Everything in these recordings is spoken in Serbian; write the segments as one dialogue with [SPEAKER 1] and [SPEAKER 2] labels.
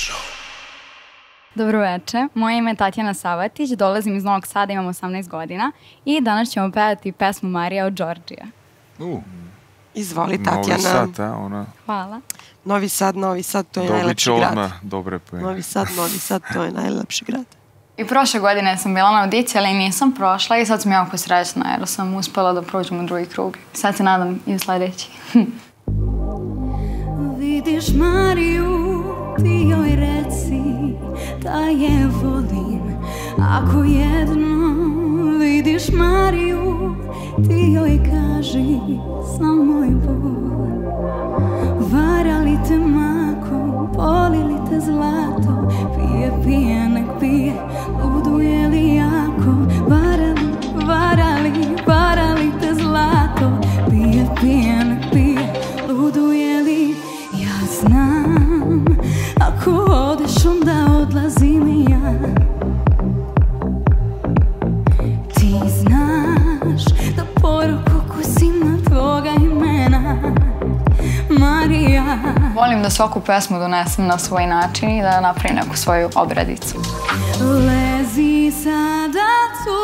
[SPEAKER 1] Dobroveče, moje ime je Tatjana Savatić, dolazim iz Novog Sada, imam 18 godina i danas ćemo pevati pesmu Marija od Đorđija.
[SPEAKER 2] Izvoli, Tatjana.
[SPEAKER 3] Novi Sad, ona...
[SPEAKER 1] Hvala.
[SPEAKER 2] Novi Sad, to je najlepši grad.
[SPEAKER 3] Dobit će odmah dobre poene.
[SPEAKER 2] Novi Sad, to je najlepši grad.
[SPEAKER 1] I prošle godine sam bila na audiciji, ali nisam prošla i sad sam jako srećna jer sam uspela da prođem u drugi krug. Sad se nadam i u sledeći.
[SPEAKER 4] Vidiš Mariju, ti joj reci da je volim. Ako jednom vidiš Mariju, ti joj kaži sam moj Bog. Varali te mako, polili te zlato, pije, nek pije, luduje li jako. Varali te zlato, pije, nek pije, luduje li. Ja znam, ako odeš onda odlazim i ja. Ti znaš da poruku kusima tvoga imena Marija.
[SPEAKER 1] Volim da svaku pesmu donesem na svoj način i da napravim neku svoju obradicu.
[SPEAKER 4] Lezi sada tu,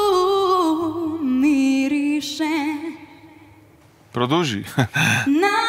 [SPEAKER 4] miriše
[SPEAKER 3] Produži.
[SPEAKER 4] na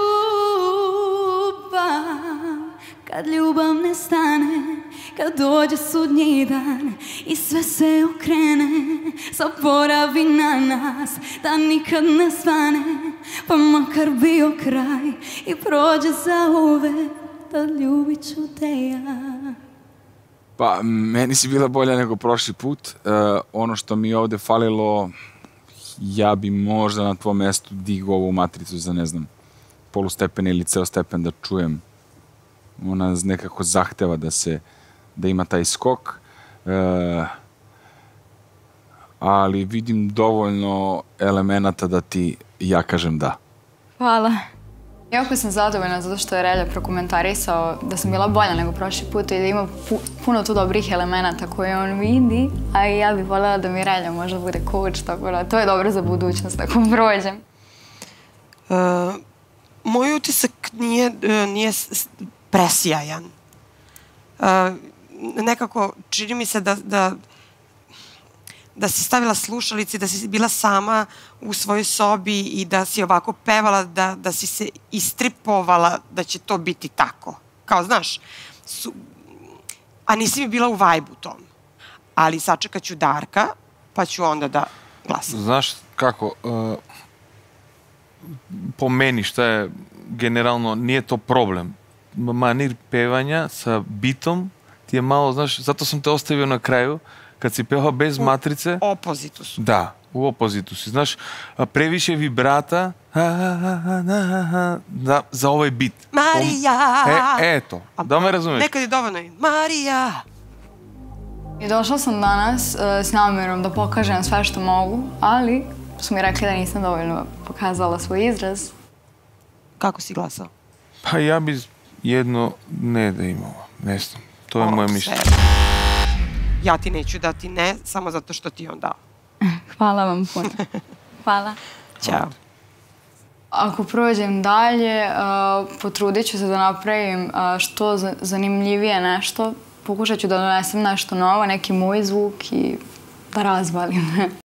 [SPEAKER 4] ljubav. Kad ljubav nestane, kad dođe sudnji dan i sve se okrene, zaboravi na nas, da nikad ne svane, pa makar bio kraj i prođe zauvek, da ljubit ću te ja.
[SPEAKER 3] Pa, meni si bila bolja nego prošli put. Ono što mi je ovde falilo, ja bi možda na tvojom mestu digao ovu matricu za, ne znam, polustepen ili ceo stepen da čujem. Ona nekako zahteva da ima taj skok. Ali vidim dovoljno elemenata da ti ja kažem da.
[SPEAKER 1] Hvala. Jako sam zadovoljna zato što je Relja prokomentarisao da sam bila bolja nego prošli put i da ima puno tu dobrih elemenata koje on vidi, a i ja bih voljela da mi Relja možda bude coach, tako da to je dobro za budućnost ako prođem.
[SPEAKER 2] Moj utisak nije presjajan. Nekako čini mi se da si stavila slušalice, da si bila sama u svojoj sobi i da si ovako pevala, da si se istripovala da će to biti tako. Kao, znaš, a nisi mi bila u vajbu tom. Ali sačekat ću Darka, pa ću onda da glasam.
[SPEAKER 3] Znaš kako, po meni šta je generalno, nije to problem. Manir pevanja sa bitom ti je malo, znaš, zato sam te ostavio na kraju, kad si pevao bez matrice.
[SPEAKER 2] U opozitu su.
[SPEAKER 3] Da, u opozitu si. Znaš, previše vibrata za ovaj bit.
[SPEAKER 2] Marija!
[SPEAKER 3] Eto, da me razumeš.
[SPEAKER 2] Nekad je dovoljno i Marija!
[SPEAKER 1] I došla sam danas s namerom da pokažem sve što mogu, ali su mi rekli da nisam dovoljno pokazala svoj izraz.
[SPEAKER 2] Kako si glasao?
[SPEAKER 3] Pa ja bi jedno ne da imao. Ne znam, to je moje mišljenje.
[SPEAKER 2] Ja ti neću dati ne, samo zato što ti on dao.
[SPEAKER 1] Hvala vam puno. Hvala.
[SPEAKER 2] Ćao.
[SPEAKER 1] Ako prođem dalje, potrudit ću se da napravim što zanimljivije nešto. Pokušat ću da donesem nešto novo, neki moj zvuk i da razvalim.